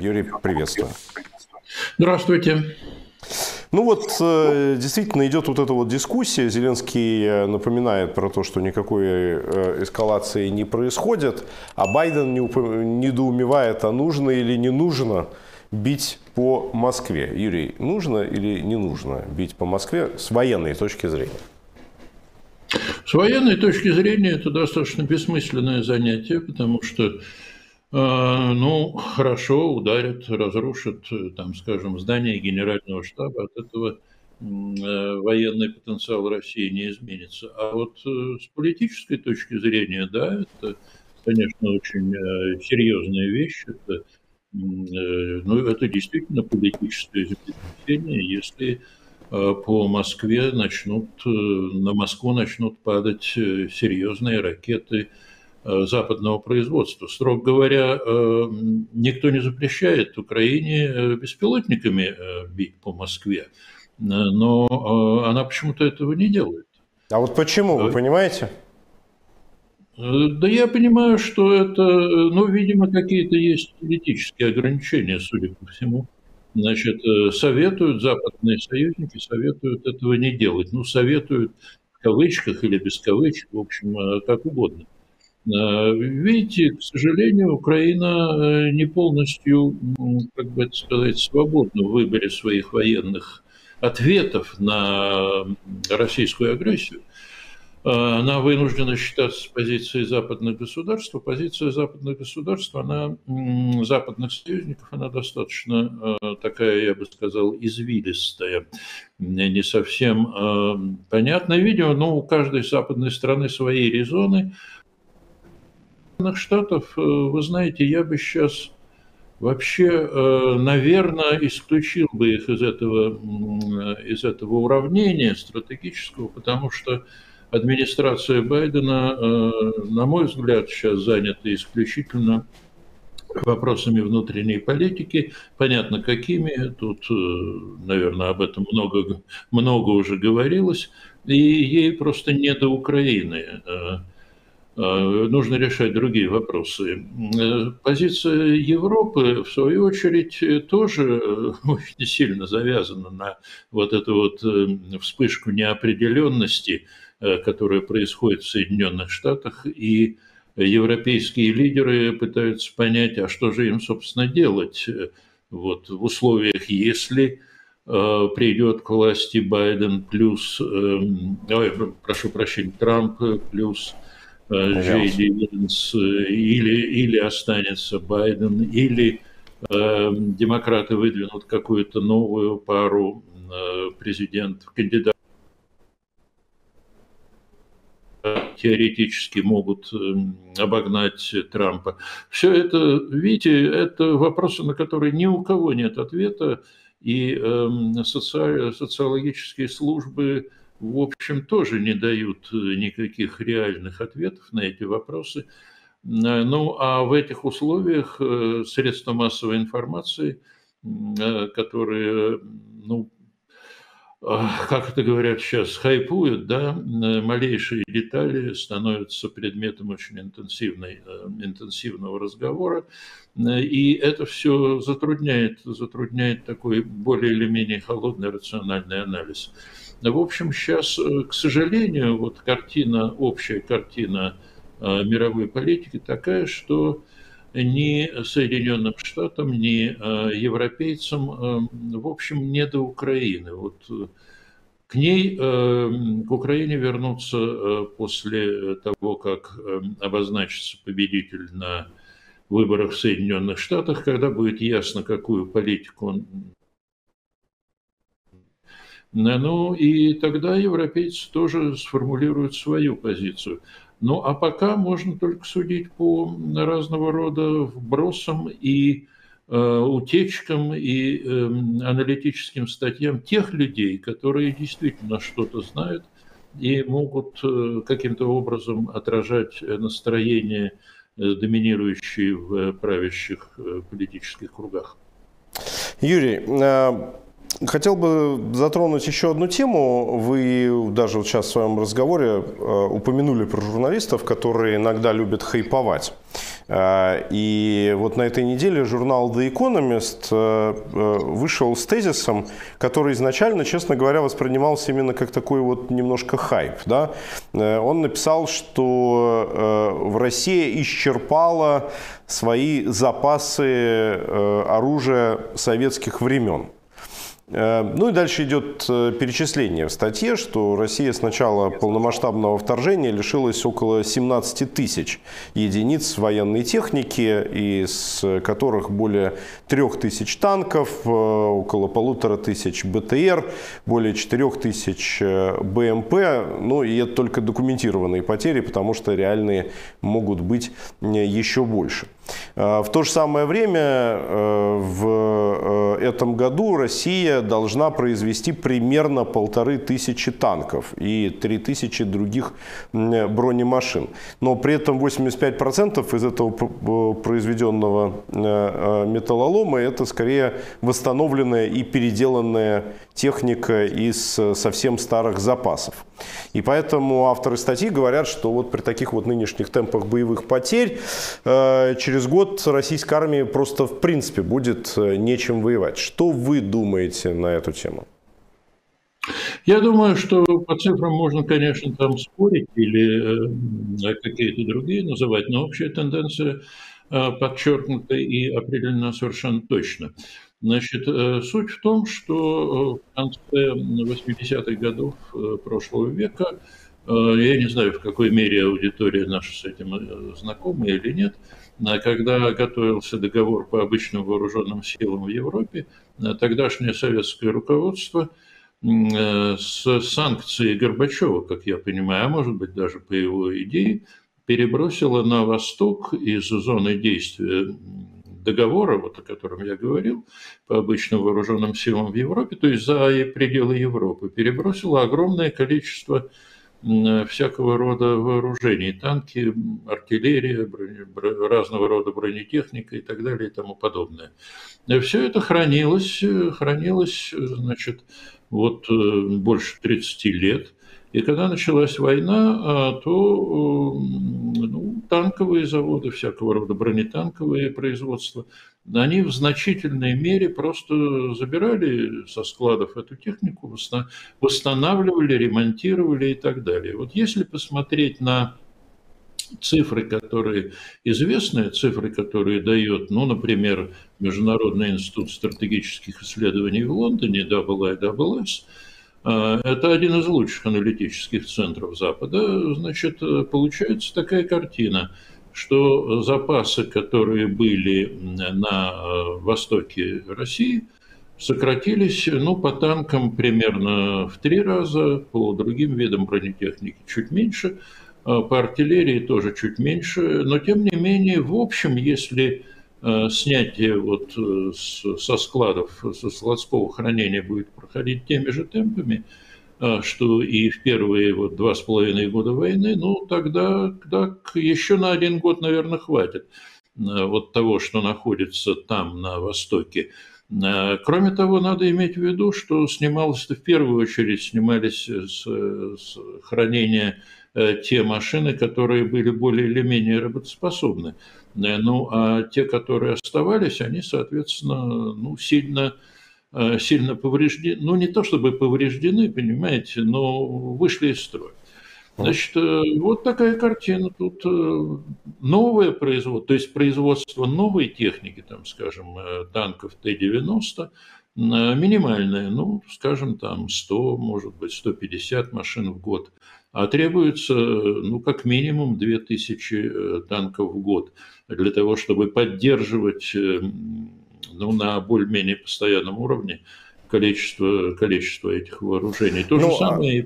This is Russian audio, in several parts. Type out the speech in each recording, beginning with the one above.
Юрий, приветствую. Здравствуйте. Ну вот, действительно идет вот эта вот дискуссия. Зеленский напоминает про то, что никакой эскалации не происходит, а Байден недоумевает, а нужно или не нужно бить по Москве. Юрий, нужно или не нужно бить по Москве с военной точки зрения? С военной точки зрения это достаточно бессмысленное занятие, потому что, ну, хорошо, ударят, разрушат, там, скажем, здание Генерального штаба, от этого военный потенциал России не изменится. А вот с политической точки зрения, да, это, конечно, очень серьезная вещь. Это, ну, это действительно политическое землетрясение, если по Москве на Москву начнут падать серьезные ракеты западного производства. Строго говоря, никто не запрещает Украине беспилотниками бить по Москве, но она почему-то этого не делает. А вот почему, вы понимаете? Да я понимаю, что это, ну, видимо, какие-то есть политические ограничения, судя по всему. Значит, советуют, западные союзники советуют этого не делать. Ну, советуют в кавычках или без кавычек, в общем, как угодно. Видите, к сожалению, Украина не полностью, как бы это сказать, свободна в выборе своих военных ответов на российскую агрессию. Она вынуждена считаться с позицией западных государств. Позиция западных государств, западных союзников, она достаточно такая, я бы сказал, извилистая, не совсем понятная. Видимо, но у каждой западной страны свои резоны. Штатов, вы знаете, я бы сейчас вообще, наверное, исключил бы их из этого уравнения стратегического, потому что администрация Байдена, на мой взгляд, сейчас занята исключительно вопросами внутренней политики. Понятно, какими. Тут, наверное, об этом много уже говорилось. И ей просто не до Украины. Нужно решать другие вопросы. Позиция Европы, в свою очередь, тоже очень сильно завязана на вот эту вот вспышку неопределенности, которая происходит в Соединенных Штатах, и европейские лидеры пытаются понять, а что же им, собственно, делать вот в условиях, если придет к власти Байден плюс, прошу прощения, Трамп плюс Джей Ди Венс, или останется Байден, или демократы выдвинут какую-то новую пару кандидатов, теоретически могут обогнать Трампа. Все это, видите, это вопросы, на которые ни у кого нет ответа, и социологические службы, в общем, тоже не дают никаких реальных ответов на эти вопросы. Ну, а в этих условиях средства массовой информации, которые, ну, как это говорят сейчас, хайпуют, да, малейшие детали становятся предметом очень интенсивного разговора, и это все затрудняет такой более или менее холодный рациональный анализ. В общем, сейчас, к сожалению, вот общая картина мировой политики такая, что ни Соединенным Штатам, ни европейцам, в общем, не до Украины. Вот к Украине вернуться после того, как обозначится победитель на выборах в Соединенных Штатах, когда будет ясно, какую политику он... Ну и тогда европейцы тоже сформулируют свою позицию. Ну, а пока можно только судить по разного рода вбросам и утечкам и аналитическим статьям тех людей, которые действительно что-то знают и могут каким-то образом отражать настроение, доминирующие в правящих политических кругах. Юрий, хотел бы затронуть еще одну тему. Вы даже вот сейчас в своем разговоре упомянули про журналистов, которые иногда любят хайповать. И вот на этой неделе журнал The Economist вышел с тезисом, который изначально, честно говоря, воспринимался именно как такой вот немножко хайп. Да? Он написал, что в России исчерпала свои запасы оружия советских времен. Ну и дальше идет перечисление в статье, что Россия с начала полномасштабного вторжения лишилась около 17 тысяч единиц военной техники, из которых более 3000 танков, около 1500 БТР, более 4000 БМП. Ну и это только документированные потери, потому что реальные могут быть еще больше. В то же самое время в этом году Россия должна произвести примерно 1500 танков и 3000 других бронемашин. Но при этом 85% из этого произведенного металлолома это скорее восстановленная и переделанная техника из совсем старых запасов. И поэтому авторы статьи говорят, что вот при таких вот нынешних темпах боевых потерь через год российской армии просто в принципе будет нечем воевать. Что вы думаете на эту тему? Я думаю, что по цифрам можно, конечно, там спорить или какие-то другие называть, но общая тенденция подчеркнута и определена совершенно точно. Значит, суть в том, что в конце 80-х годов прошлого века, я не знаю, в какой мере аудитория наша с этим знакома или нет, когда готовился договор по обычным вооруженным силам в Европе, тогдашнее советское руководство с санкцией Горбачева, как я понимаю, а может быть даже по его идее, перебросило на восток из зоны действия договора, вот о котором я говорил, по обычным вооруженным силам в Европе, то есть за пределы Европы, перебросило огромное количество всякого рода вооружений, танки, артиллерия, разного рода бронетехника и так далее и тому подобное. Все это хранилось, значит, вот больше 30 лет. И когда началась война, то танковые заводы, всякого рода бронетанковые производства, они в значительной мере просто забирали со складов эту технику, восстанавливали, ремонтировали и так далее. Вот если посмотреть на цифры, которые известны, цифры, которые дает, например, Международный институт стратегических исследований в Лондоне, IISS, это один из лучших аналитических центров Запада. Значит, получается такая картина, что запасы, которые были на востоке России, сократились, по танкам примерно в 3 раза, по другим видам бронетехники чуть меньше, по артиллерии тоже чуть меньше. Но, тем не менее, в общем, если снятие со складов, со складского хранения будет проходить теми же темпами, что и в первые 2,5 года войны, тогда еще на 1 год, наверное, хватит того, что находится там, на востоке. Кроме того, надо иметь в виду, что в первую очередь снимались с хранения те машины, которые были более или менее работоспособны. А те, которые оставались, они, соответственно, сильно повреждены. Не то чтобы повреждены, понимаете, но вышли из строя. Значит, вот такая картина. Тут новое производство, то есть производство новой техники, там, скажем, танков Т-90, минимальное, скажем, там 100, может быть, 150 машин в год. А требуется, как минимум 2000 танков в год для того, чтобы поддерживать, на более-менее постоянном уровне количество этих вооружений. То же самое.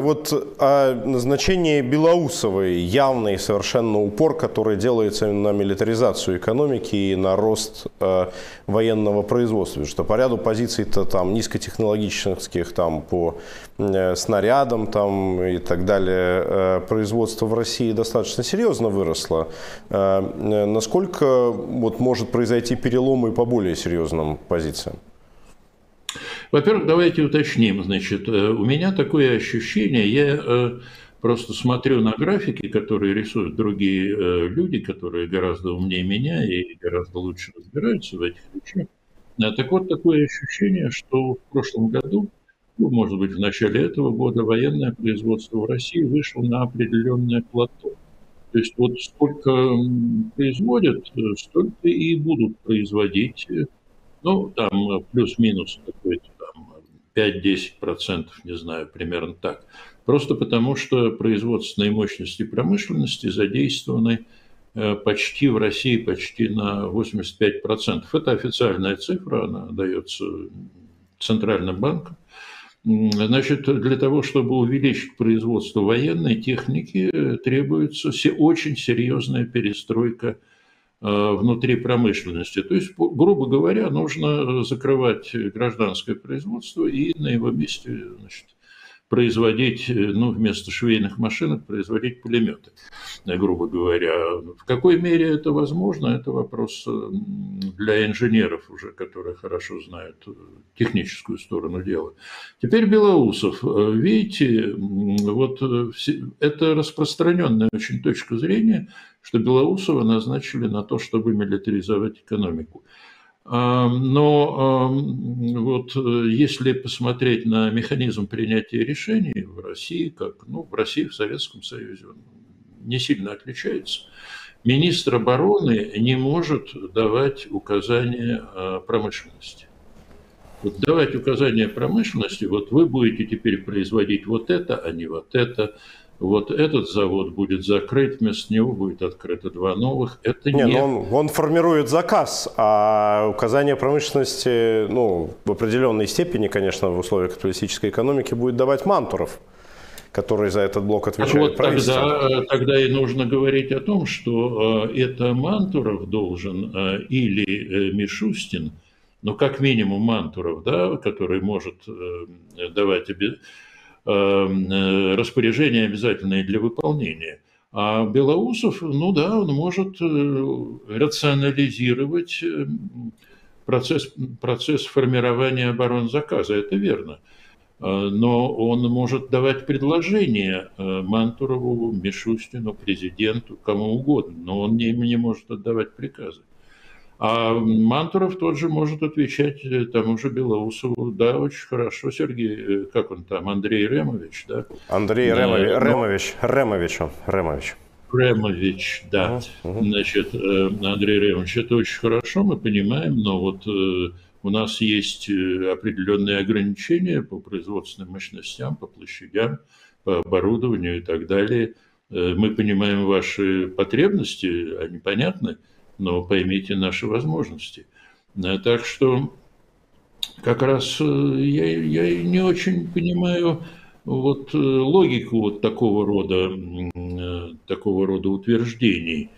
Назначение Белоусовой, явный совершенно упор, который делается на милитаризацию экономики и на рост военного производства. Что по ряду позиций-то там низкотехнологических, там по снарядам там, и так далее, производство в России достаточно серьезно выросло. Насколько может произойти перелом и по более серьезным позициям? Во-первых, давайте уточним. Значит, у меня такое ощущение, я просто смотрю на графики, которые рисуют другие люди, которые гораздо умнее меня и гораздо лучше разбираются в этих вещах. Так вот, такое ощущение, что в прошлом году, ну, может быть, в начале этого года, военное производство в России вышло на определенное плато. То есть вот сколько производят, столько и будут производить. Ну, там плюс-минус какой-то там 5-10%, не знаю, примерно так. Просто потому, что производственные мощности промышленности задействованы почти в России почти на 85%. Это официальная цифра, она дается Центральным банком. Значит, для того, чтобы увеличить производство военной техники, требуется очень серьезная перестройка внутри промышленности. То есть, грубо говоря, нужно закрывать гражданское производство и на его месте, значит, производить, ну, вместо швейных машинок производить пулеметы, грубо говоря. В какой мере это возможно, это вопрос для инженеров уже, которые хорошо знают техническую сторону дела. Теперь Белоусов. Видите, вот это распространенная очень точка зрения, что Белоусова назначили на то, чтобы милитаризовать экономику. Но вот если посмотреть на механизм принятия решений в России, как, ну, в России, в Советском Союзе, он не сильно отличается. Министр обороны не может давать указания промышленности. Вот давать указания промышленности, вот вы будете теперь производить вот это, а не вот это. Вот этот завод будет закрыт, вместо него будет открыто 2 новых. Это не... Он формирует заказ, а указание промышленности, ну, в определенной степени, конечно, в условиях капиталистической экономики будет давать Мантуров, который за этот блок отвечает вот правительству. тогда и нужно говорить о том, что это Мантуров должен или Мишустин, ну, как минимум Мантуров, да, который может давать распоряжения обязательные для выполнения. А Белоусов, ну да, он может рационализировать процесс формирования оборонзаказа, это верно. Но он может давать предложения Мантурову, Мишустину, президенту, кому угодно, но он не может отдавать приказы. А Мантуров тот же может отвечать тому же Белоусову. Да, очень хорошо, Сергей, как он там, Андрей Ремович, да? Андрей Ремович, да. Значит, Андрей Ремович, это очень хорошо, мы понимаем, но вот у нас есть определенные ограничения по производственным мощностям, по площадям, по оборудованию и так далее. Мы понимаем ваши потребности, они понятны, но поймите наши возможности. Так что как раз я не очень понимаю вот логику вот такого рода утверждений.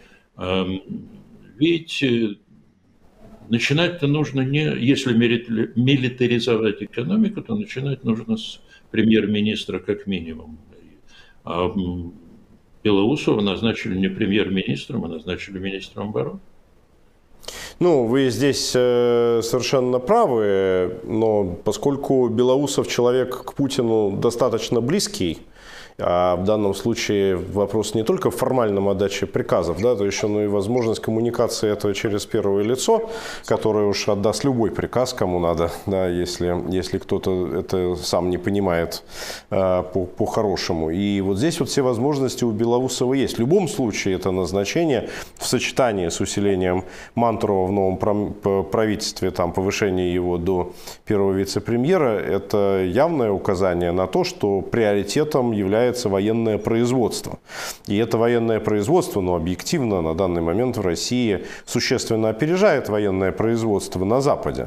Видите, начинать-то нужно не, если милитаризовать экономику, то начинать нужно с премьер-министра как минимум. А Белоусова назначили не премьер-министром, а назначили министром обороны. Ну, вы здесь совершенно правы, но поскольку Белоусов человек к Путину достаточно близкий, а в данном случае вопрос не только в формальном отдаче приказов, да, то еще и возможность коммуникации этого через первое лицо, которое уж отдаст любой приказ, кому надо, да, если кто-то это сам не понимает по-хорошему. И вот здесь вот все возможности у Белоусова есть. В любом случае это назначение в сочетании с усилением Мантурова в новом правительстве, там, повышение его до первого вице-премьера, это явное указание на то, что приоритетом является военное производство. И это военное производство, ну, объективно, на данный момент в России существенно опережает военное производство на Западе.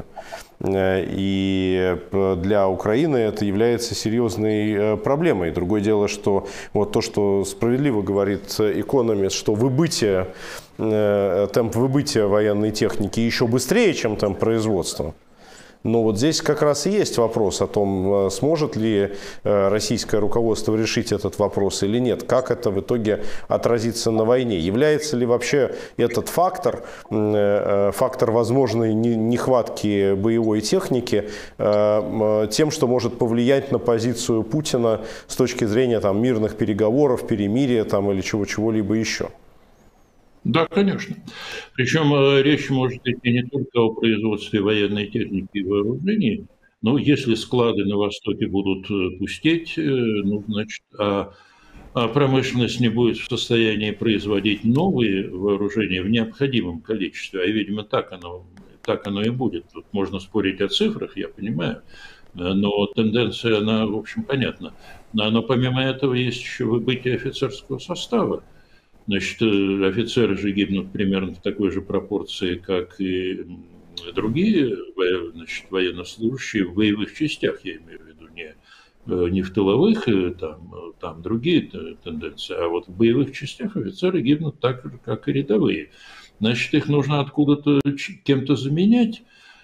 И для Украины это является серьезной проблемой. Другое дело, что вот то, что справедливо говорит Economist, что темп выбытия военной техники еще быстрее, чем темп производства. Но вот здесь как раз и есть вопрос о том, сможет ли российское руководство решить этот вопрос или нет. Как это в итоге отразится на войне? Является ли вообще этот фактор возможной нехватки боевой техники, тем, что может повлиять на позицию Путина с точки зрения там, мирных переговоров, перемирия там, или чего-либо еще? Да, конечно. Причем речь может идти не только о производстве военной техники и вооружений, но если склады на Востоке будут пустеть, ну, значит, а промышленность не будет в состоянии производить новые вооружения в необходимом количестве, а, видимо, так оно и будет. Тут можно спорить о цифрах, я понимаю, но тенденция, она, в общем, понятна. Но помимо этого есть еще выбытие офицерского состава. Значит, офицеры же гибнут примерно в такой же пропорции, как и другие, значит, военнослужащие в боевых частях, я имею в виду, не в тыловых, там другие тенденции, а вот в боевых частях офицеры гибнут так же, как и рядовые. Значит, их нужно откуда-то кем-то заменять,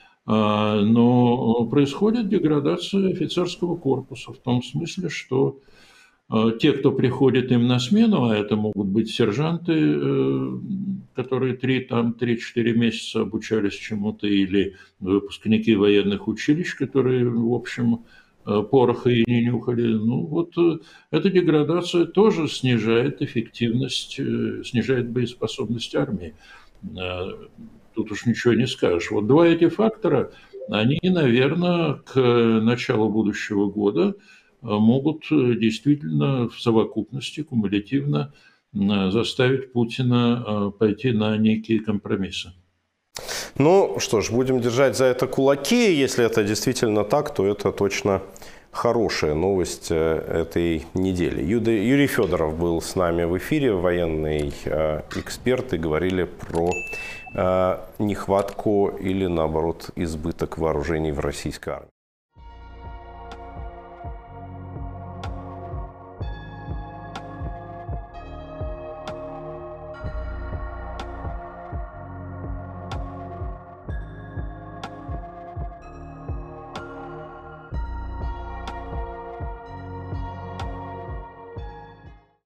но происходит деградация офицерского корпуса в том смысле, что те, кто приходит им на смену, а это могут быть сержанты, которые 3-4 месяца обучались чему-то, или выпускники военных училищ, которые, в общем, пороха и не нюхали. Ну вот эта деградация тоже снижает эффективность, снижает боеспособность армии. Тут уж ничего не скажешь. Вот два эти фактора, они, наверное, к началу будущего года могут действительно в совокупности, кумулятивно заставить Путина пойти на некие компромиссы. Ну что ж, будем держать за это кулаки. Если это действительно так, то это точно хорошая новость этой недели. Юрий Федоров был с нами в эфире, военный эксперт, и говорили про нехватку или, наоборот, избыток вооружений в российской армии.